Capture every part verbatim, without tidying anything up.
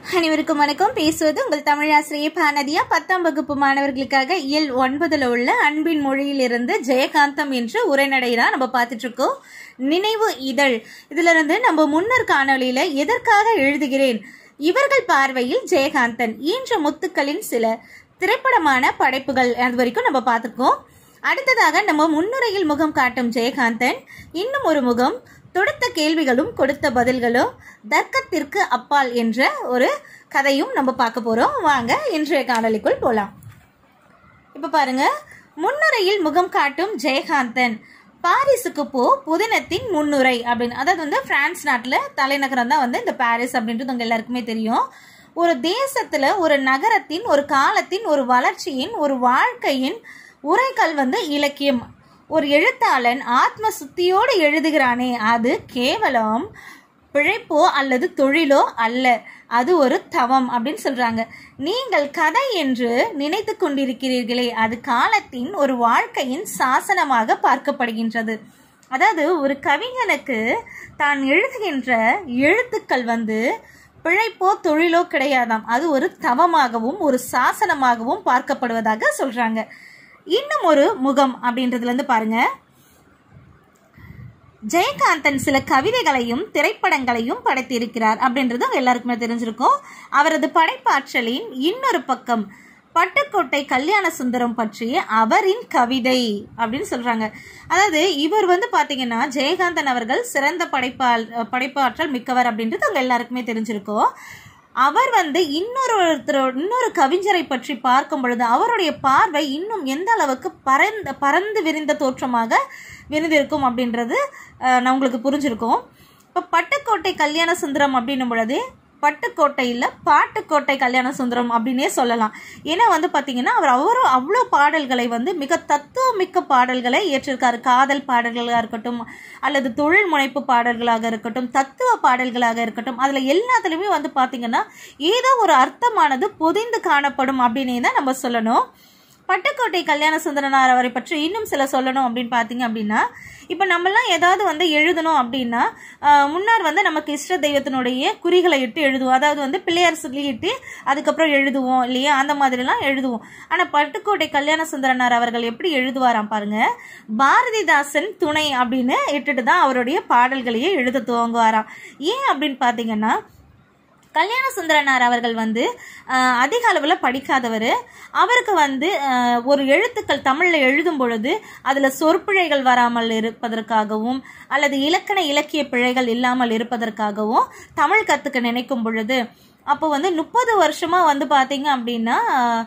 அனைவருக்கும் வணக்கம். பேசுவது உங்கள் தமிழாசிரியை பானதியா. பத்தாம் வகுப்பு மாணவர்களுக்காக இயல் ஒன்பதுல உள்ள அன்பின் மொழியிலிருந்து ஜெயகாந்தம் என்று உரைநடை தான் நம்ம பார்த்துட்டு இருக்கோம். நினைவு இதழ் இதுல இருந்து நம்ம முன்னர் காணொலியில எதற்காக எழுதுகிறேன், இவர்கள் பார்வையில் ஜெயகாந்தன் ஈன்ற முத்துக்களின் சில திரைப்படமான படைப்புகள் அது வரைக்கும் நம்ம பார்த்துருக்கோம். அடுத்ததாக நம்ம முன்னுரையில் முகம் காட்டும் ஜெயகாந்தன் இன்னும் ஒரு முகம், தொடுத்த கேள்விகளும் கொடுத்த பதில்களும் தர்க்கத்திற்கு அப்பால் என்ற ஒரு கதையும் நம்ம பார்க்க போறோம். வாங்க இன்றைய காணொலிக்குள் போலாம். இப்ப பாருங்க, முன்னுரையில் முகம் காட்டும் ஜெயகாந்தன் பாரிஸுக்கு போ புதினத்தின் முன்னுரை அப்படின்னு. அதாவது வந்து பிரான்ஸ் நாட்டுல தலைநகரம் தான் வந்து இந்த பாரிஸ் அப்படின்றது உங்க எல்லாருக்குமே தெரியும். ஒரு தேசத்துல ஒரு நகரத்தின் ஒரு காலத்தின் ஒரு வளர்ச்சியின் ஒரு வாழ்க்கையின் உரைகள் வந்து இலக்கியம். ஒரு எழுத்தாளன் ஆத்ம சுத்தியோடு எழுதுகிறானே, அது கேவலம் பிழைப்போ அல்லது தொழிலோ அல்ல, அது ஒரு தவம் அப்படின்னு சொல்றாங்க. நீங்கள் கதை என்று நினைத்து கொண்டிருக்கிறீர்களே, அது காலத்தின் ஒரு வாழ்க்கையின் சாசனமாக பார்க்கப்படுகின்றது. அதாவது ஒரு கவிஞனுக்கு தான் எழுதுகின்ற எழுத்துக்கள் வந்து பிழைப்போ தொழிலோ கிடையாதாம், அது ஒரு தவமாகவும் ஒரு சாசனமாகவும் பார்க்கப்படுவதாக சொல்றாங்க. இன்னும் ஒரு முகம் அப்படின்றதுல இருந்து பாருங்க, ஜெயகாந்தன் சில கவிதைகளையும் திரைப்படங்களையும் படைத்திருக்கிறார் அப்படின்றது எல்லாருக்குமே தெரிஞ்சிருக்கும். அவரது படைப்பாற்றலின் இன்னொரு பக்கம் பட்டுக்கோட்டை கல்யாண சுந்தரம் பற்றிய அவரின் கவிதை அப்படின்னு சொல்றாங்க. அதாவது இவர் வந்து பாத்தீங்கன்னா ஜெயகாந்தன் அவர்கள் சிறந்த படைப்பால் படைப்பாற்றல் மிக்கவர் அப்படின்றது அவங்க எல்லாருக்குமே தெரிஞ்சிருக்கும். அவர் வந்து இன்னொருத்தர் இன்னொரு கவிஞரை பற்றி பார்க்கும் பொழுது அவருடைய பார்வை இன்னும் எந்த அளவுக்கு பரந்து பறந்து விரிந்த தோற்றமாக விரிந்திருக்கும் அப்படின்றது நான் உங்களுக்கு புரிஞ்சிருக்கும். இப்போ பட்டுக்கோட்டை கல்யாண சுந்தரம் அப்படின்னும் பொழுது பட்டுக்கோட்டை இல்லை பாட்டுக்கோட்டை கல்யாண சுந்தரம் அப்படின்னே சொல்லலாம். ஏன்னா வந்து பார்த்தீங்கன்னா அவர் அவரும் அவ்வளோ பாடல்களை வந்து மிக தத்துவமிக்க பாடல்களை ஏற்றிருக்காரு. காதல் பாடல்களாக இருக்கட்டும் அல்லது தொழில் முனைப்பு பாடல்களாக இருக்கட்டும், தத்துவ பாடல்களாக இருக்கட்டும், அதில் எல்லாத்துலேயுமே வந்து பார்த்தீங்கன்னா ஏதோ ஒரு அர்த்தமானது பொதிந்து காணப்படும் அப்படின்னே தான் நம்ம சொல்லணும். பட்டுக்கோட்டை கல்யாண சுந்தரனார் அவரை பற்றி இன்னும் சில சொல்லணும் அப்படின்னு பார்த்தீங்க அப்படின்னா, இப்போ நம்மளாம் ஏதாவது வந்து எழுதணும் அப்படின்னா முன்னார் வந்து நமக்கு இஷ்ட தெய்வத்தினுடைய குறிகளை இட்டு எழுதுவோம். அதாவது வந்து பிள்ளையார் சொல்லிட்டு அதுக்கப்புறம் எழுதுவோம் இல்லையா, அந்த மாதிரிலாம் எழுதுவோம். ஆனால் பட்டுக்கோட்டை கல்யாண சுந்தரனார் அவர்கள் எப்படி எழுதுவாராம் பாருங்க, பாரதிதாசன் துணை அப்படின்னு இட்டுட்டு தான் அவருடைய பாடல்களையே எழுத துவங்குவாராம். ஏன் அப்படின்னு பார்த்தீங்கன்னா, கல்யாண சுந்தரனார் அவர்கள் வந்து அதிக அளவில் படிக்காதவர். அவருக்கு வந்து ஒரு எழுத்துக்கள் தமிழில் எழுதும் பொழுது அதில் சொற்பிழைகள் வராமல் இருப்பதற்காகவும் அல்லது இலக்கண இலக்கிய பிழைகள் இல்லாமல் இருப்பதற்காகவும் தமிழ் கற்றுக்க நினைக்கும் பொழுது அப்போ வந்து முப்பது வருஷமாக வந்து பார்த்தீங்க அப்படின்னா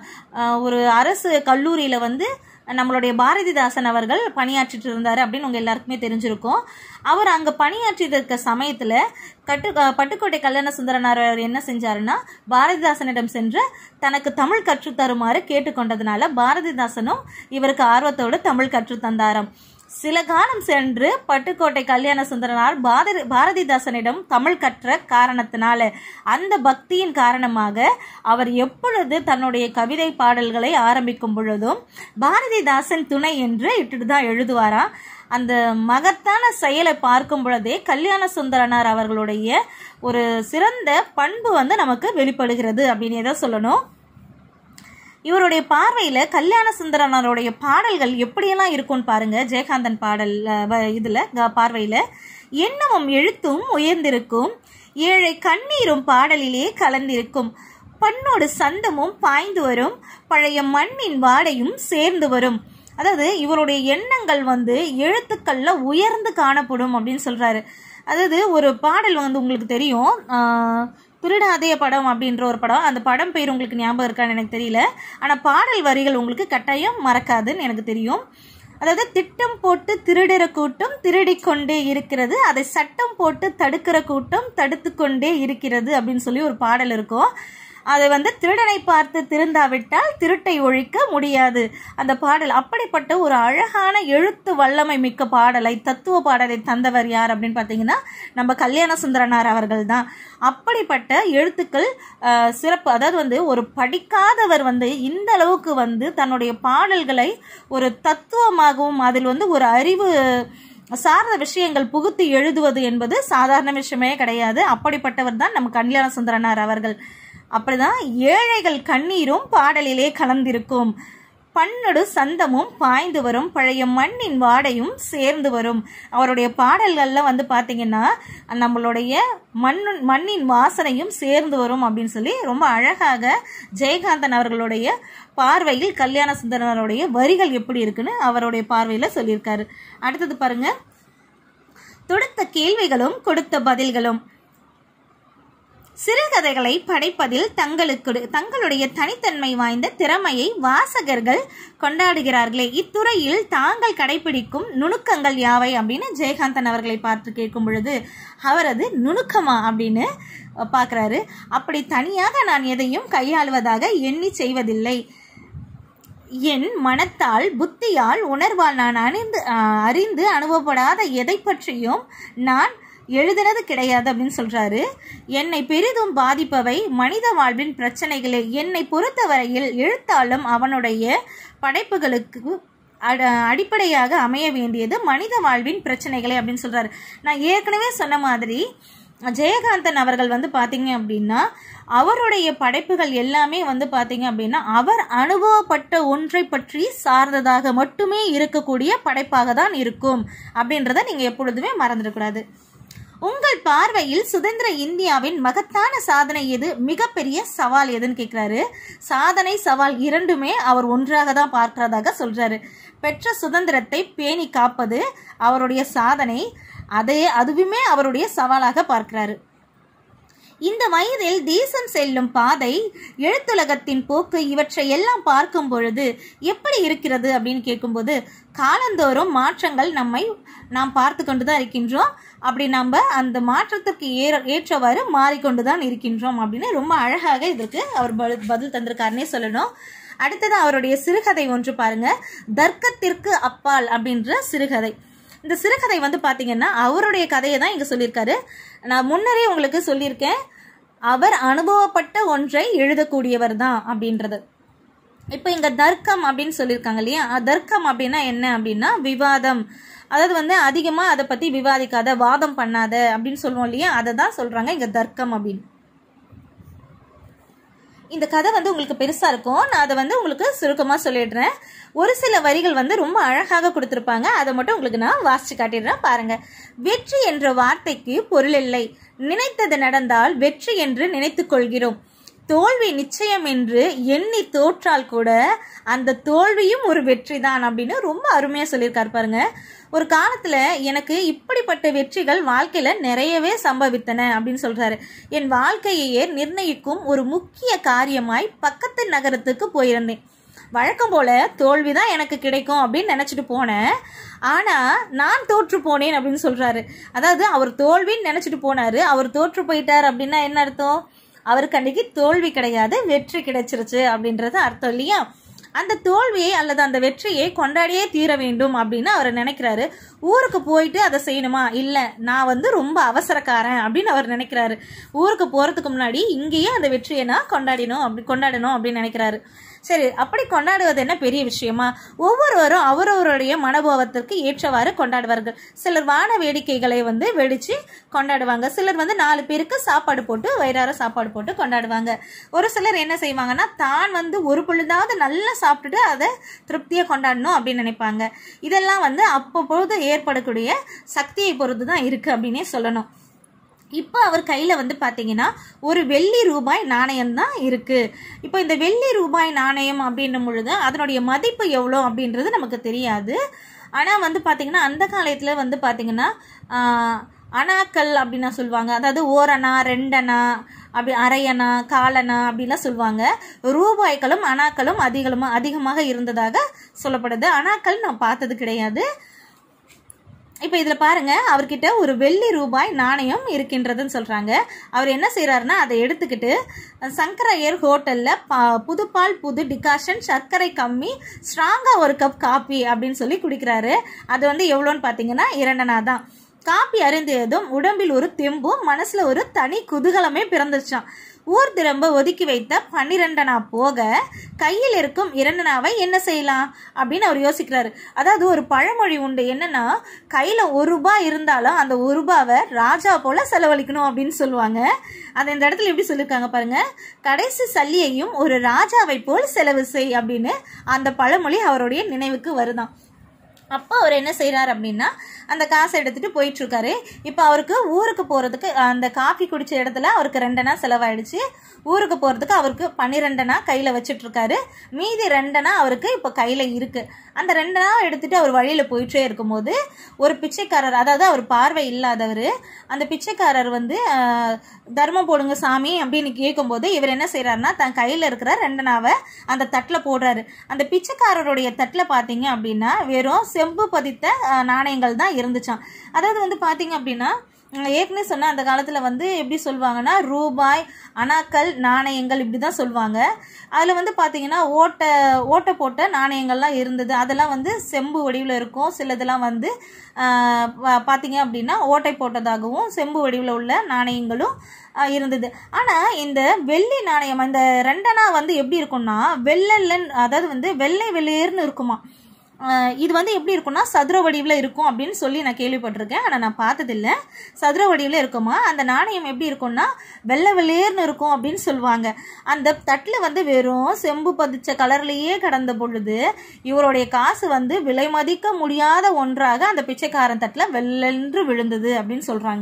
ஒரு அரசு கல்லூரியில் வந்து நம்மளுடைய பாரதிதாசன் அவர்கள் பணியாற்றிட்டு இருந்தாரு அப்படின்னு உங்க எல்லாருக்குமே தெரிஞ்சிருக்கும். அவர் அங்க பணியாற்றிட்டு இருக்க சமயத்துல கட்டு பட்டுக்கோட்டை கல்யாண சுந்தரனார் என்ன செஞ்சாருன்னா, பாரதிதாசனிடம் சென்று தனக்கு தமிழ் கற்றுத்தருமாறு கேட்டுக்கொண்டதுனால பாரதிதாசனும் இவருக்கு ஆர்வத்தோடு தமிழ் கற்று தந்தாராம். சில காலம் சென்று பட்டுக்கோட்டை கல்யாண சுந்தரனார் பாரதி பாரதிதாசனிடம் தமிழ் கற்ற காரணத்தினால அந்த பக்தியின் காரணமாக அவர் எப்பொழுது தன்னுடைய கவிதை பாடல்களை ஆரம்பிக்கும் பொழுதும் பாரதிதாசன் துணை என்று இட்டுட்டு தான் எழுதுவாராம். அந்த மகத்தான செயலை பார்க்கும் பொழுதே கல்யாண சுந்தரனார் அவர்களுடைய ஒரு சிறந்த பண்பு வந்து நமக்கு வெளிப்படுகிறது அப்படின்னு தான் சொல்லணும். இவருடைய பார்வையில கல்யாண சுந்தரனாருடைய பாடல்கள் எப்படியெல்லாம் இருக்கும்னு பாருங்க. ஜெயகாந்தன் பாடல் இதுல பார்வையில எண்ணமும் எழுத்தும் உயர்ந்திருக்கும், ஏழை கண்ணீரும் பாடலிலே கலந்திருக்கும், பண்ணோடு சந்தமும் பாய்ந்து வரும், பழைய மண்ணின் வாடையும் சேர்ந்து வரும். அதாவது இவருடைய எண்ணங்கள் வந்து எழுத்துக்கள்ல உயர்ந்து காணப்படும் அப்படின்னு சொல்றாரு. அதாவது ஒரு பாடல் வந்து உங்களுக்கு தெரியும், திருடாதே படம் அப்படின்ற ஒரு படம். அந்த படம் பேர் உங்களுக்கு ஞாபகம் இருக்கான்னு எனக்கு தெரியல, ஆனால் பாடல் வரிகள் உங்களுக்கு கட்டாயம் மறக்காதுன்னு எனக்கு தெரியும். அதாவது திட்டம் போட்டு திருடுற கூட்டம் திருடிக்கொண்டே இருக்கிறது, அதை சட்டம் போட்டு தடுக்கிற கூட்டம் தடுத்து கொண்டே இருக்கிறது அப்படின்னு சொல்லி ஒரு பாடல் இருக்கும். அதை வந்து திருடனை பார்த்து திருந்தாவிட்டால் திருட்டை ஒழிக்க முடியாது அந்த பாடல். அப்படிப்பட்ட ஒரு அழகான எழுத்து வல்லமை மிக்க பாடலை தத்துவ பாடலை தந்தவர் யார் அப்படின்னு பார்த்தீங்கன்னா நம்ம கல்யாண சுந்தரனார் அவர்கள் தான். அப்படிப்பட்ட எழுத்துக்கள் சிறப்பு. அதாவது வந்து ஒரு படிக்காதவர் வந்து இந்த அளவுக்கு வந்து தன்னுடைய பாடல்களை ஒரு தத்துவமாகவும் அதில் வந்து ஒரு அறிவு சார்ந்த விஷயங்கள் புகுத்தி எழுதுவது என்பது சாதாரண விஷயமே கிடையாது. அப்படிப்பட்டவர் தான் நம்ம கல்யாண சுந்தரனார் அவர்கள். அப்படிதான் ஏழைகள் கண்ணீரும் பாடலிலே கலந்திருக்கும். பன்னொடு சந்தமும் பாய்ந்து வரும், பழைய மண்ணின் வாடையும் சேர்ந்து வரும். அவருடைய பாடல்கள்ல வந்து பாத்தீங்கன்னா நம்மளுடைய மண் மண்ணின் வாசனையும் சேர்ந்து வரும் அப்படின்னு சொல்லி ரொம்ப அழகாக ஜெயகாந்தன் அவர்களுடைய பார்வையில் கல்யாண சுந்தரனுடைய வரிகள் எப்படி இருக்குன்னு அவருடைய பார்வையில சொல்லியிருக்காரு. அடுத்தது பாருங்க, தொடுத்த கேள்விகளும் கொடுத்த பதில்களும். சிறுகதைகளை படைப்பதில் தங்களுக்கு தங்களுடைய தனித்தன்மை வாய்ந்த திறமையை வாசகர்கள் கொண்டாடுகிறார்களே, இத்துறையில் தாங்கள் கடைபிடிக்கும் நுணுக்கங்கள் யாவை அப்படின்னு ஜெயகாந்தன் அவர்களை பார்த்து கேட்கும் பொழுது அவரது நுணுக்கமா அப்படின்னு பார்க்குறாரு. அப்படி தனியாக நான் எதையும் கையாளுவதாக எண்ணி செய்வதில்லை. என் மனத்தால் புத்தியால் உணர்வால் நான் அணிந்து அறிந்து அனுபவப்படாத எதை பற்றியும் நான் எழுதுனது கிடையாது அப்படின்னு சொல்றாரு. என்னை பெரிதும் பாதிப்பவை மனித வாழ்வின் பிரச்சனைகளே. என்னை பொறுத்தவரையில் எழுத்தாலும் அவனுடைய படைப்புகளுக்கு அடிப்படையாக அமைய வேண்டியது மனித வாழ்வின் பிரச்சனைகளே அப்படின்னு சொல்றாரு. நான் ஏற்கனவே சொன்ன மாதிரி ஜெயகாந்தன் அவர்கள் வந்து பாத்தீங்க அப்படின்னா அவருடைய படைப்புகள் எல்லாமே வந்து பாத்தீங்க அப்படின்னா அவர் அனுபவப்பட்ட ஒன்றை பற்றி சார்ந்ததாக மட்டுமே இருக்கக்கூடிய படைப்பாக தான் இருக்கும் அப்படின்றத நீங்க எப்பொழுதுமே மறந்துடக்கூடாது. உங்கள் பார்வையில் சுதந்திர இந்தியாவின் மகத்தான சாதனை எது, மிகப்பெரிய சவால் எதுன்னு கேட்கிறாரு. சாதனை சவால் இரண்டுமே அவர் ஒன்றாக தான் பார்க்கிறதாக சொல்றாரு. பெற்ற சுதந்திரத்தை பேணி காப்பது அவருடைய சாதனை, அதே அதுவுமே அவருடைய சவாலாக பார்க்கிறாரு. இந்த வயதில் தேசம் செல்லும் பாதை, எழுத்துலகத்தின் போக்கு, இவற்றை எல்லாம் பார்க்கும் பொழுது எப்படி இருக்கிறது அப்படின்னு கேட்கும்போது காலந்தோறும் மாற்றங்கள் நம்மை நாம் பார்த்து கொண்டுதான் இருக்கின்றோம். அப்படி நம்ம அந்த மாற்றத்திற்கு ஏ ஏற்றவாறு மாறிக்கொண்டுதான் இருக்கின்றோம் அப்படின்னு ரொம்ப அழகாக இதற்கு அவர் பதில் தந்திருக்காருன்னே சொல்லணும். அடுத்தது அவருடைய சிறுகதை ஒன்று பாருங்க, தர்க்கத்திற்கு அப்பால் அப்படின்ற சிறுகதை. இந்த சிறுகதை வந்து பாத்தீங்கன்னா அவருடைய கதையை தான் இங்க சொல்லியிருக்காரு. நான் முன்னரே உங்களுக்கு சொல்லியிருக்கேன், அவர் அனுபவப்பட்ட ஒன்றை எழுதக்கூடியவர் தான் அப்படின்றது. இப்போ இங்க தர்க்கம் அப்படின்னு சொல்லியிருக்காங்க இல்லையா, தர்க்கம் அப்படின்னா என்ன அப்படின்னா விவாதம், அதாவது வந்து அதிகமா அதை பத்தி விவாதிக்காத, வாதம் பண்ணாத அப்படின்னு சொல்லுவோம் இல்லையா, அதை தான் சொல்றாங்க இங்க தர்க்கம் அப்படின்னு. இந்த கதை வந்து உங்களுக்கு பெருசா இருக்கும், நான் அதை வந்து உங்களுக்கு சுருக்கமா சொல்லிடுறேன். ஒரு சில வரிகள் வந்து ரொம்ப அழகாக கொடுத்திருப்பாங்க, அதை மட்டும் உங்களுக்கு நான் வாசிச்சு காட்டிடுறேன் பாருங்க. வெற்றி என்ற வார்த்தைக்கு பொருள் இல்லை, நினைத்தது நடந்தால் வெற்றி என்று நினைத்துக் கொள்கிறோம். தோல்வி நிச்சயம் என்று எண்ணி தோற்றால் கூட அந்த தோல்வியும் ஒரு வெற்றி தான் அப்படின்னு ரொம்ப அருமையா சொல்லியிருக்காரு பாருங்க. ஒரு காலத்துல எனக்கு இப்படிப்பட்ட வெற்றிகள் வாழ்க்கையில நிறையவே சம்பவித்தன அப்படின்னு சொல்றாரு. என் வாழ்க்கையே நிர்ணயிக்கும் ஒரு முக்கிய காரியமாய் பக்கத்து நகரத்துக்கு போயிருந்தேன். வழக்கம் போல தோல்விதான் எனக்கு கிடைக்கும் அப்படின்னு நினைச்சிட்டு போனேன், ஆனா நான் தோற்று போனேன் அப்படின்னு சொல்றாரு. அதாவது அவர் தோல்வின்னு நினைச்சிட்டு போனாரு, அவர் தோற்று போயிட்டார் அப்படின்னா என்ன அர்த்தம், அவருக்கு அன்னைக்கு தோல்வி கிடையாது, வெற்றி கிடைச்சிருச்சு அப்படின்றது அர்த்தம் இல்லையா. அந்த தோல்வியை அல்லது அந்த வெற்றியை கொண்டாடியே தீர வேண்டும் அப்படின்னு அவர் நினைக்கிறாரு. ஊருக்கு போயிட்டு அதை செய்யணுமா, இல்லை நான் வந்து ரொம்ப அவசரக்காரன் அப்படின்னு அவர் நினைக்கிறாரு. ஊருக்கு போறதுக்கு முன்னாடி இங்கேயே அந்த வெற்றியை நான் கொண்டாடினோம் அப்படி கொண்டாடணும் அப்படின்னு நினைக்கிறாரு. சரி, அப்படி கொண்டாடுவது என்ன பெரிய விஷயமா? ஒவ்வொருவரும் அவரவருடைய மனோபாவத்திற்கு ஏற்றவாறு கொண்டாடுவார்கள். சிலர் வான வேடிக்கைகளை வந்து வெடிச்சு கொண்டாடுவாங்க, சிலர் வந்து நாலு பேருக்கு சாப்பாடு போட்டு வயிறார சாப்பாடு போட்டு கொண்டாடுவாங்க. ஒரு சிலர் என்ன செய்வாங்கன்னா தான் வந்து ஒரு பொழுதாவது நல்லா சாப்பிட்டுட்டு அதை திருப்தியா கொண்டாடணும் அப்படின்னு நினைப்பாங்க. இதெல்லாம் வந்து அப்பப்பொழுது ஏற்படக்கூடிய சக்தியை பொறுத்து தான் இருக்கு அப்படின்னே சொல்லணும். இப்போ அவர் கையில வந்து பாத்தீங்கன்னா ஒரு வெள்ளி ரூபாய் நாணயம் தான் இருக்கு. இப்போ இந்த வெள்ளி ரூபாய் நாணயம் அப்படின்னும் பொழுது அதனுடைய மதிப்பு எவ்வளோ அப்படின்றது நமக்கு தெரியாது. ஆனா வந்து பாத்தீங்கன்னா அந்த காலத்துல வந்து பாத்தீங்கன்னா ஆஹ் அணாக்கள் அப்படின்னா சொல்லுவாங்க, அதாவது ஓரணா, ரெண்டனா, அப்படி அரையணா, காலனா அப்படின்லாம் சொல்லுவாங்க. ரூபாய்களும் அணாக்களும் அதிகமா அதிகமாக இருந்ததாக சொல்லப்படுது. அணாக்கள் நான் பார்த்தது கிடையாது. இப்ப இதுல பாருங்க, அவர்கிட்ட ஒரு வெள்ளி ரூபாய் நாணயம் இருக்கின்றதுன்னு சொல்றாங்க. அவர் என்ன செய்யறாருன்னா அதை எடுத்துக்கிட்டு சங்கரையர் ஹோட்டல்ல புதுப்பால் புது டிகாஷன், சர்க்கரை கம்மி, ஸ்ட்ராங்கா ஒரு கப் காபி அப்படின்னு சொல்லி குடிக்கிறாரு. அது வந்து எவ்வளோன்னு பாத்தீங்கன்னா இரண்டனா தான். காப்பி அருந்தியதும் உடம்பில் ஒரு தெம்பும் மனசுல ஒரு தனி குதூகலமே பிறந்துச்சான். ஊர் திரும்ப ஒதுக்கி வைத்த பன்னிரெண்டனா போக கையில் இருக்கும் இரண்டனாவை என்ன செய்யலாம் அப்படின்னு அவர் யோசிக்கிறாரு. அதாவது ஒரு பழமொழி உண்டு, என்னன்னா கையில ஒரு ரூபாய் இருந்தாலும் அந்த ஒரு ரூபாவை ராஜா போல செலவழிக்கணும் அப்படின்னு சொல்லுவாங்க. அதை இந்த இடத்துல எப்படி சொல்லியிருக்காங்க பாருங்க, கடைசி சல்லியையும் ஒரு ராஜாவை போல் செலவு செய் அப்படின்னு அந்த பழமொழி அவருடைய நினைவுக்கு வருதான். அப்போ அவர் என்ன செய்கிறார் அப்படின்னா அந்த காசை எடுத்துகிட்டு போயிட்டுருக்காரு. இப்போ அவருக்கு ஊருக்கு போகிறதுக்கு அந்த காஃபி குடித்த இடத்துல அவருக்கு ரெண்டனா செலவாயிடுச்சு. ஊருக்கு போகிறதுக்கு அவருக்கு பன்னிரெண்டனா கையில் வச்சிட்ருக்காரு. மீதி ரெண்டனா அவருக்கு இப்போ கையில் இருக்குது. அந்த ரெண்டனா எடுத்துகிட்டு அவர் வழியில் போயிட்டே இருக்கும்போது ஒரு பிச்சைக்காரர், அதாவது அவர் பார்வை இல்லாதவர், அந்த பிச்சைக்காரர் வந்து தர்மம் போடுங்க சாமி அப்படின்னு கேட்கும்போது இவர் என்ன செய்கிறாருன்னா தன் கையில் இருக்கிற ரெண்டனாவை அந்த தட்டில் போடுறாரு. அந்த பிச்சைக்காரருடைய தட்டில் பார்த்தீங்க அப்படின்னா வெறும் செம்பு பதித்த நாணயங்கள் தான் இருந்துச்சான். அதாவது வந்து பார்த்தீங்க அப்படின்னா ஏற்கனவே சொன்ன அந்த காலத்தில் வந்து எப்படி சொல்லுவாங்கன்னா ரூபாய், அணாக்கள், நாணயங்கள் இப்படி தான் சொல்லுவாங்க. அதில் வந்து பார்த்தீங்கன்னா ஓட்டை ஓட்டை போட்ட நாணயங்கள்லாம் இருந்தது. அதெல்லாம் வந்து செம்பு வடிவில் இருக்கும். சிலதெல்லாம் வந்து பார்த்தீங்க அப்படின்னா ஓட்டை போட்டதாகவும் செம்பு வடிவில் உள்ள நாணயங்களும் இருந்தது. ஆனால் இந்த வெள்ளி நாணயம் இந்த ரெண்டனா வந்து எப்படி இருக்கும்னா வெள்ளல்லன், அதாவது வந்து வெள்ளை வெளியேர்னு இருக்குமா. இது வந்து எப்படி இருக்கும்னா சதுர வடிவில் இருக்கும் அப்படின்னு சொல்லி நான் கேள்விப்பட்டிருக்கேன். ஆனால் நான் பார்த்ததில்லை. சதுர வடிவில் இருக்குமா. அந்த நாணயம் எப்படி இருக்கும்னா வெள்ளை வெளியேர்னு இருக்கும் அப்படின்னு சொல்லுவாங்க. அந்த தட்டில் வந்து வெறும் செம்பு பதிச்ச கலர்லேயே கடந்த பொழுது இவருடைய காசு வந்து விலை மதிக்க முடியாத ஒன்றாக அந்த பிச்சைக்காரன் தட்டில் வெள்ளென்று விழுந்தது அப்படின்னு சொல்கிறாங்க.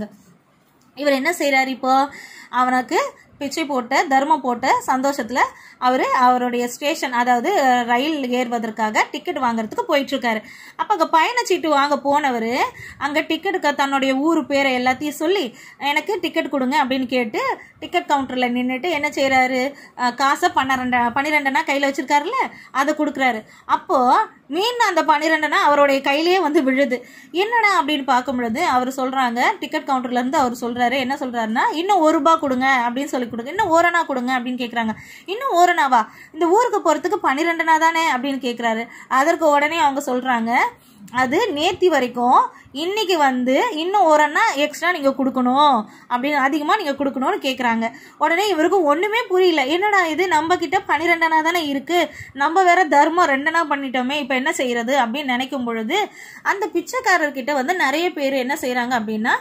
இவர் என்ன செய்கிறார், இப்போ அவனுக்கு பிச்சை போட்ட தர்மம் போட்ட சந்தோஷத்தில் அவர் அவருடைய ஸ்டேஷன், அதாவது ரயில் ஏறுவதற்காக டிக்கெட் வாங்குறதுக்கு போயிட்டுருக்காரு. அப்போ அங்கே பயணச்சீட்டு வாங்க போனவர் அங்கே டிக்கெட்டுக்கு தன்னுடைய ஊர் பேரை எல்லாத்தையும் சொல்லி எனக்கு டிக்கெட் கொடுங்க அப்படின்னு கேட்டு டிக்கெட் கவுண்டரில் நின்றுட்டு என்ன செய்கிறாரு, காசை பன்னிரெண்டு பன்னிரெண்டனா கையில் வச்சுருக்காருல்ல அதை கொடுக்குறாரு. அப்போது மீன் அந்த பன்னிரெண்டனா அவருடைய கையிலேயே வந்து விழுது. என்னடா அப்படின்னு பார்க்கும் பொழுது அவர் சொல்கிறாங்க, டிக்கெட் கவுண்டர்லேருந்து அவர் சொல்கிறாரு, என்ன சொல்கிறாருன்னா இன்னும் ஒரு ரூபா கொடுங்க அப்படின்னு சொல்லி கொடுங்க, இன்னும் ஓரணா கொடுங்க அப்படின்னு கேட்குறாங்க. இன்னும் ஓரணாவா, இந்த ஊருக்கு போகிறதுக்கு பன்னிரெண்டனா தானே அப்படின்னு கேட்குறாரு. அதற்கு உடனே அவங்க சொல்கிறாங்க, அது நேத்தி வரைக்கும், இன்னைக்கு வந்து இன்னும் ஓரன்னா எக்ஸ்ட்ரா நீங்கள் கொடுக்கணும் அப்படின்னு அதிகமாக நீங்கள் கொடுக்கணும்னு கேட்குறாங்க. உடனே இவருக்கு ஒன்றுமே புரியல, என்னடா இது நம்ம கிட்ட பன்னிரெண்டனா தானே இருக்குது, நம்ம வேற தர்மம் ரெண்டனா பண்ணிட்டோமே, இப்போ என்ன செய்யறது அப்படின்னு நினைக்கும் பொழுது அந்த பிச்சைக்காரர்கிட்ட வந்து நிறைய பேர் என்ன செய்கிறாங்க அப்படின்னா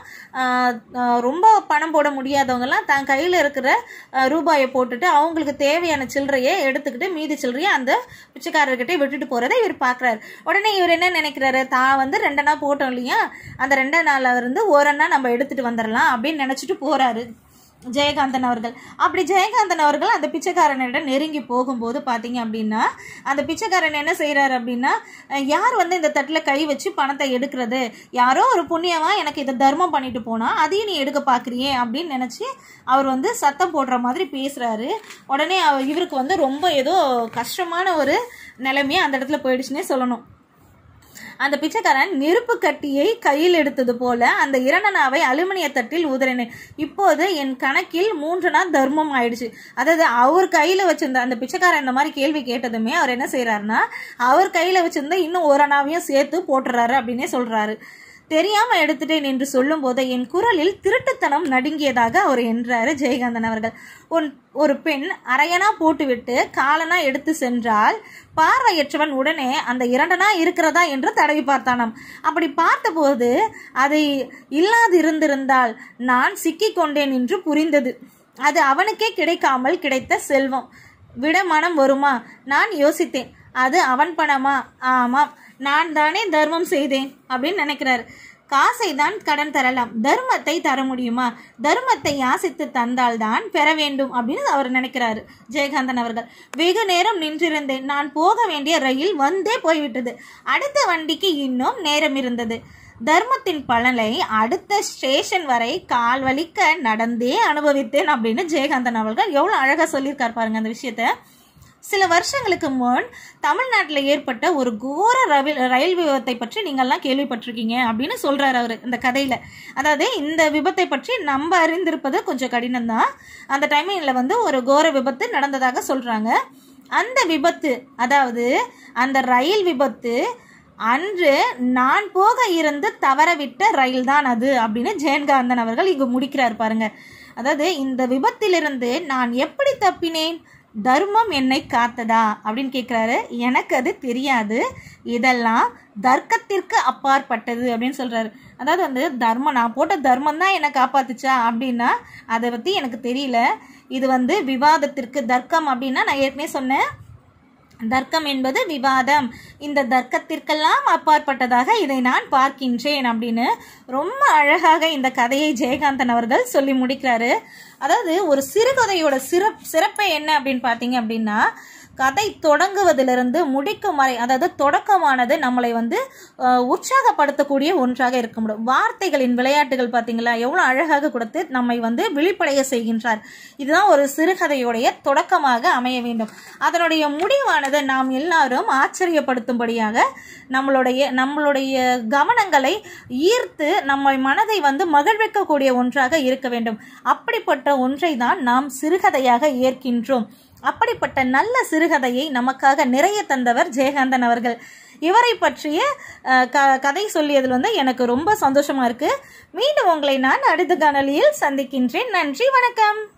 ரொம்ப பணம் போட முடியாதவங்கலாம் தன் கையில் இருக்கிற ரூபாயை போட்டுட்டு அவங்களுக்கு தேவையான சில்லறையை எடுத்துக்கிட்டு மீதி சில்லறையை அந்த பிச்சைக்காரர்கிட்ட விட்டுட்டு போகிறத இவர் பார்க்குறாரு. உடனே இவர் என்ன நினைக்கிறாரு, தான் வந்து ரெண்டனா போட்டோம் இல்லையா, அந்த ரெண்டா நாள்ல இருந்து ஓரன்னா நம்ம எடுத்துட்டு வந்துடலாம் அப்படின்னு நினைச்சிட்டு போறாரு ஜெயகாந்தன் அவர்கள். அப்படி ஜெயகாந்தன் அவர்கள் அந்த பிச்சைக்காரனிடம் நெருங்கி போகும்போது பார்த்தீங்க அப்படின்னா அந்த பிச்சைக்காரன் என்ன செய்கிறாரு அப்படின்னா, யார் வந்து இந்த தட்டில் கை வச்சு பணத்தை எடுக்கிறது, யாரோ ஒரு புண்ணியவா எனக்கு இதை தர்மம் பண்ணிட்டு போனா அதையும் நீ எடுக்க பார்க்குறியே அப்படின்னு நினச்சி அவர் வந்து சத்தம் போடுற மாதிரி பேசுகிறாரு. உடனே இவருக்கு வந்து ரொம்ப ஏதோ கஷ்டமான ஒரு நிலைமையே அந்த இடத்துல போயிடுச்சுன்னே சொல்லணும். அந்த பிச்சைக்காரன் நெருப்பு கட்டியை கையில் எடுத்தது போல அந்த இரண்டனாவை அலுமினிய தட்டில் ஊதுறேன், இப்போது என் கணக்கில் மூன்றுனா தர்மம் ஆயிடுச்சு. அதாவது அவர் கையில வச்சிருந்த அந்த பிச்சைக்காரன் இந்த மாதிரி கேள்வி கேட்டதுமே அவர் என்ன செய்யறாருன்னா அவர் கையில வச்சிருந்த இன்னும் ஒரு அணாவையும் சேர்த்து போட்டுறாரு அப்படின்னே சொல்றாரு. தெரியாம எடுத்துட்டேன் என்று சொல்லும் போது என் குரலில் திருட்டுத்தனம் நடுங்கியதாக அவர் என்றாரு ஜெயகாந்தன் அவர்கள். ஒரு பெண் அரையனா போட்டுவிட்டு காலனா எடுத்து சென்றால் பார்வையற்றவன் உடனே அந்த இரண்டனா இருக்கிறதா என்று தடவி பார்த்தானாம். அப்படி பார்த்தபோது அதை இல்லாது இருந்திருந்தால் நான் சிக்கிக் கொண்டேன் என்று புரிந்தது. அது அவனுக்கே கிடைக்காமல் கிடைத்த செல்வம். விட மனம் வருமா? நான் யோசித்தேன், அது அவன் பணமா? ஆமாம், நான் தானே தர்மம் செய்தேன் அப்படின்னு நினைக்கிறாரு. காசை தான் கடன் தரலாம், தர்மத்தை தர முடியுமா? தர்மத்தை யாசித்து தந்தால்தான் பெற வேண்டும் அப்படின்னு அவர் நினைக்கிறாரு ஜெயகாந்தன் அவர்கள். வெகு நேரம் நின்றிருந்தேன். நான் போக வேண்டிய ரயில் வந்தே போய்விட்டது. அடுத்த வண்டிக்கு இன்னும் நேரம் இருந்தது. தர்மத்தின் பலனை அடுத்த ஸ்டேஷன் வரை கால் வலிக்க நடந்தே அனுபவித்தேன் அப்படின்னு ஜெயகாந்தன் அவர்கள் எவ்வளோ அழகாக சொல்லியிருக்கார் பாருங்க அந்த விஷயத்த. சில வருஷங்களுக்கு முன் தமிழ்நாட்டில் ஏற்பட்ட ஒரு கோர ரயில் ரயில் விபத்தை பற்றி நீங்கள்லாம் கேள்விப்பட்டிருக்கீங்க அப்படின்னு சொல்கிறார் அவர் இந்த கதையில். அதாவது இந்த விபத்தை பற்றி நம்ம அறிந்திருப்பது கொஞ்சம் கடினம்தான். அந்த டைமிங்கில் வந்து ஒரு கோர விபத்து நடந்ததாக சொல்கிறாங்க. அந்த விபத்து, அதாவது அந்த ரயில் விபத்து அன்று நான் போக இருந்து தவறவிட்ட ரயில் தான் அது அப்படின்னு ஜெயகாந்தன் அவர்கள் இங்கு முடிக்கிறார் பாருங்க. அதாவது இந்த விபத்திலிருந்து நான் எப்படி தப்பினேன்? தர்மம் என்னை காத்ததா அப்படின்னு கேட்குறாரு. எனக்கு அது தெரியாது, இதெல்லாம் தர்க்கத்திற்கு அப்பாற்பட்டது அப்படின்னு சொல்கிறாரு. அதாவது வந்து தர்மம், நான் போட்ட தர்மம் தான் என்னை காப்பாத்துச்சா அப்படின்னா அதை பற்றி எனக்கு தெரியல. இது வந்து விவாதத்திற்கு, தர்க்கம் அப்படின்னா நான் ஏற்கனவே சொன்னேன், தர்க்கம் என்பது விவாதம், இந்த தர்க்கத்திற்கெல்லாம் அப்பாற்பட்டதாக இதை நான் பார்க்கின்றேன் அப்படின்னு ரொம்ப அழகாக இந்த கதையை ஜெயகாந்தன் அவர்கள் சொல்லி முடிக்கிறாரு. அதாவது ஒரு சிறுகதையோட சிறப் சிறப்பை என்ன அப்படின்னு பார்த்தீங்க அப்படின்னா, கதை தொடங்குவதிலிருந்து முடிக்கும் வரை, அதாவது தொடக்கமானது நம்மளை வந்து உற்சாகப்படுத்தக்கூடிய ஒன்றாக இருக்க முடியும். வார்த்தைகளின் விளையாட்டுகள் பார்த்தீங்களா, எவ்வளோ அழகாக கொடுத்து நம்மை வந்து விழிப்படைய செய்கின்றார். இதுதான் ஒரு சிறுகதையுடைய தொடக்கமாக அமைய வேண்டும். அதனுடைய முடிவானது நாம் எல்லாரும் ஆச்சரியப்படுத்தும்படியாக நம்மளுடைய நம்மளுடைய கவனங்களை ஈர்த்து நம்ம மனதை வந்து மகிழ்விக்கக்கூடிய ஒன்றாக இருக்க வேண்டும். அப்படிப்பட்ட ஒன்றை தான் நாம் சிறுகதையாக ஏற்கின்றோம். அப்படிப்பட்ட நல்ல சிறுகதையை நமக்காக நிறைய தந்தவர் ஜெயகாந்தன் அவர்கள். இவரை பற்றிய க கதை சொல்லியதில் வந்து எனக்கு ரொம்ப சந்தோஷமா இருக்கு. மீண்டும் உங்களை நான் அடுத்த காணொளியில் சந்திக்கின்றேன். நன்றி, வணக்கம்.